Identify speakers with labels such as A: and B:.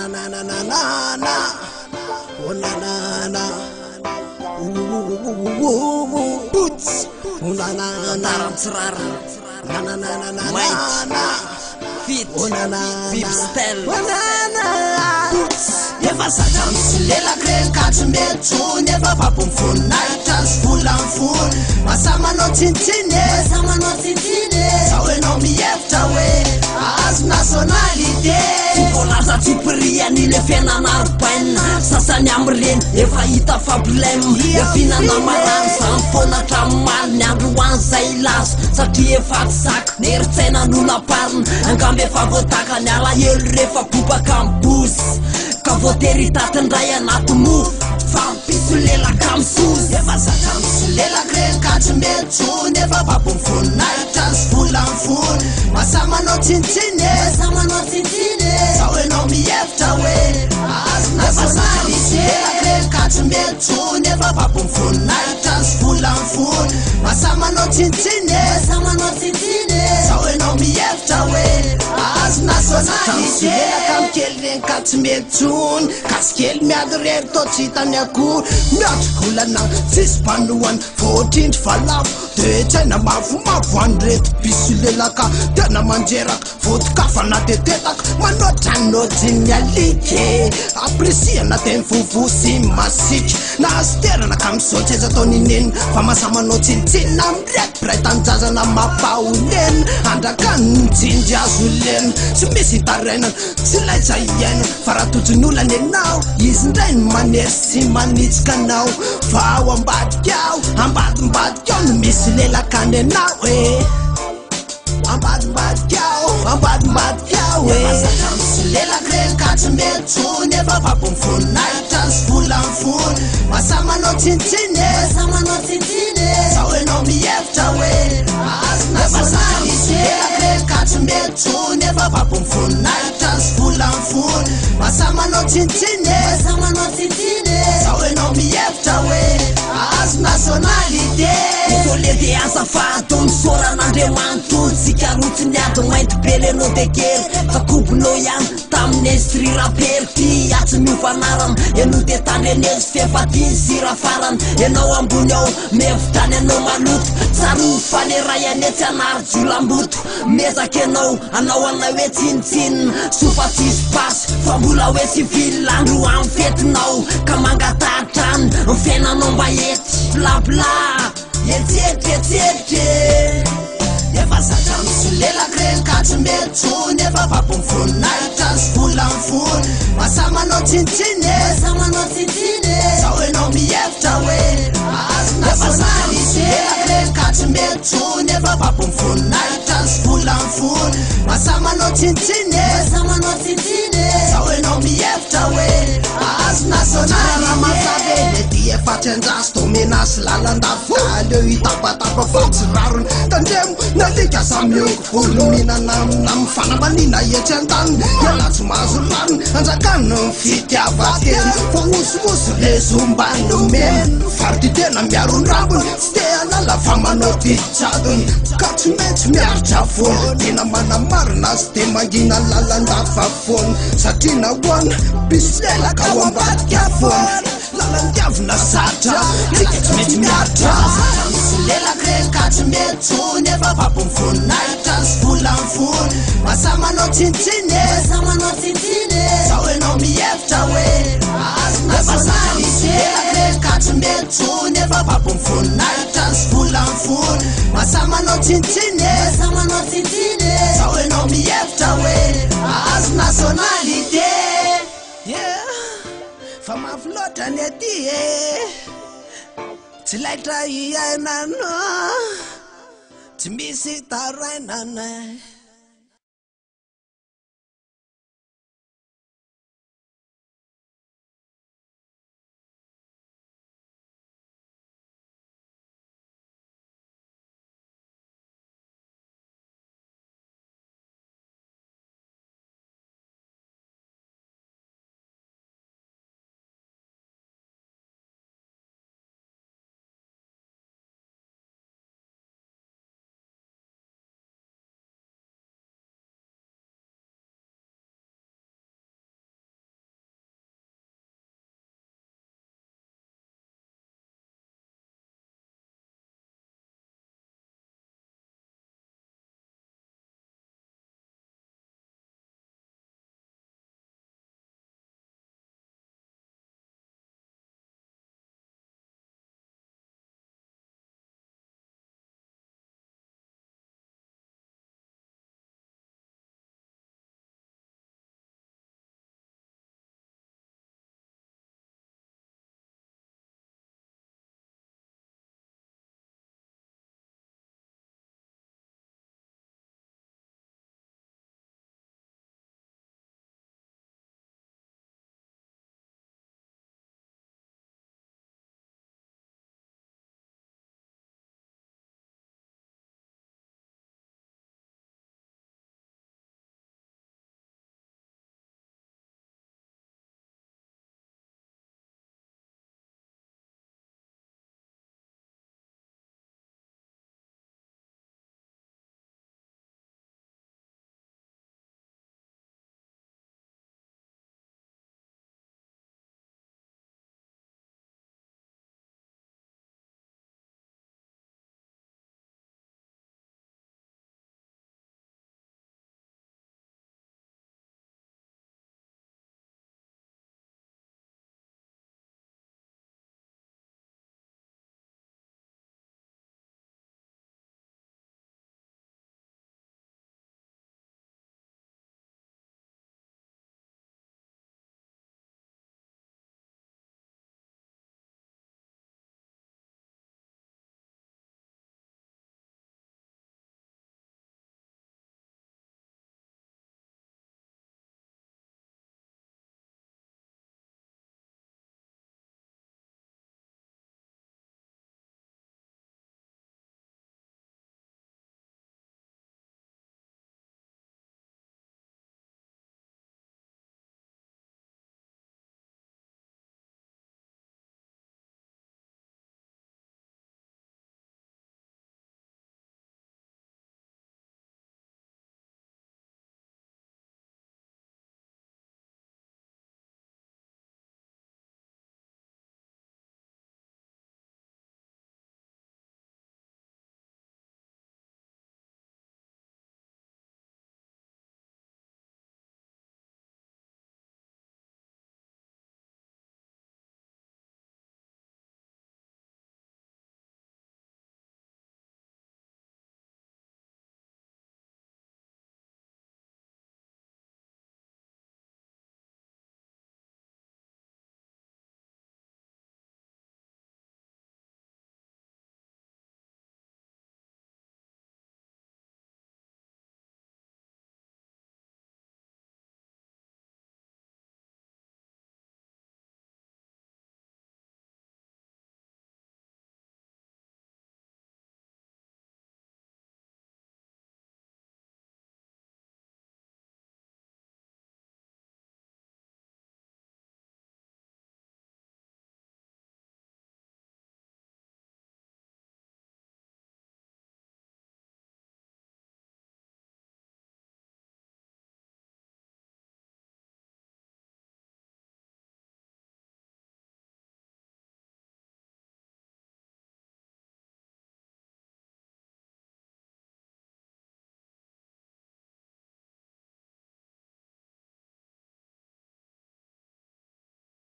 A: na na na na na na. Oh na na na. Boots. Oh na na na. Na na na na na na.
B: Fit.
A: Oh na na.
B: Vip style.
A: Oh na na. Boots. Never satam silela kren katmetu. Never papum fun night as full and full. Masama no tintine.
C: Masama no tintine.
A: Sawe no mi after way. As nationality.
B: Tipolaza tipiriani le fena narpain. Sasani amren efa hita fablem. Efina namaran sampona tramal nyandro anzailas. Satria efa tsak neritsena nolaparn. Angambe efa votaka nyala helo refa bobaka ambosy. Ka votery tatandray anaty mofo. Fampiso lela kamsozy.
A: Never satam silela kren katmetu. Never papum fun night as full and full. Masama no tintine.
C: Masama no tintine.
A: Sawe no mi after way. As nationality. Never kren katmetu. Never papum fun night as full and full. Masama no tintine.
C: Masama no tintine.
A: Sawe no mi after way. As nationality. Never kam kelren katmetun. Kaskel miadrer to chitanya ku. Miat kulana fispanuan 14 falaf. De tena mafu 100 bisulelaka. Tena manjerak vodka fanatetetak. Manotano tinyalike. Appreciate na ten fufusi masik. Na astera na kamsoche za toninen. Famasama no tintin na mrek pretantaza na mapaulen. Andakan tinja zulen. Simisi tarenan silaita yen. Faratutunula ne now. Isndain manesi manitska now. Fawa mbadjau. Mbadjau misilela kande now eh. Mbadjau eh. Silela kren katmetu. Never papum fun night as full and full. Masama no tintine.
C: Masama no tintine.
A: Sawe no mi after way. As nationality. Silela kren katmetu. Never papum fun night as full and full. Masama no tintine.
C: Masama no tintine.
A: Sawe no mi after way. As nationality.
B: Tolede azafady misoran'Andriamanitra tsika rotiny ady mainty bele no tekery fakobonao ihany tamin'ny estry rapery ty atsy miofanarana ianao te tandry anezy fiafatiny sy rafarana ianao ambony ao mevitrany anao maloto tsary mifaneray anetsy anary jolamboto mezaka ianao anao ana hoe tsinitsinina sofa tsisy pasy fa mbola hoe tsy vilandro amin'ny fetinao ka mangatahtrany ny fiainanao mba ety blabla Yetietre.
A: Never satam silela kren katmetu. Never papum fun night as full and full. Masama no tintine.
C: Masama no tintine.
A: Sawe no mi after way. As nationality. Silela kren katmetu. Never papum fun night as full and full. Masama no tintine.
C: Masama no tintine.
A: Sawe no mi after way. As nationality. Dia fatenjas to menas lalandaf. Leo itapatapa fatsirarun. Tandem nalika samyong ulumina nam fanamanina yechentan. Yalatsu mazulan anzakan fitiavaten. Fawus lesumban men. Fartitena miarun rabun. Steana la famanoti chadun. Katmet miarchafon. Tina manamarna stemagina lalandafafon. Satina one bislela kawambat kafon. Lalandiavna sata. Tiketmet miarcha. Silela kren katmetu. Never papum fun night as full and full. Masama no tintine.
C: Masama no tintine.
A: Sawe no mi after way. As nationality. Silela kren katmetu. Never papum fun night as full and full. Masama no tintine.
C: Masama no tintine.
A: Sawe no mi after way. As nationality. Yeah. From a float and a day. Till I try, I know. To me, sit right now.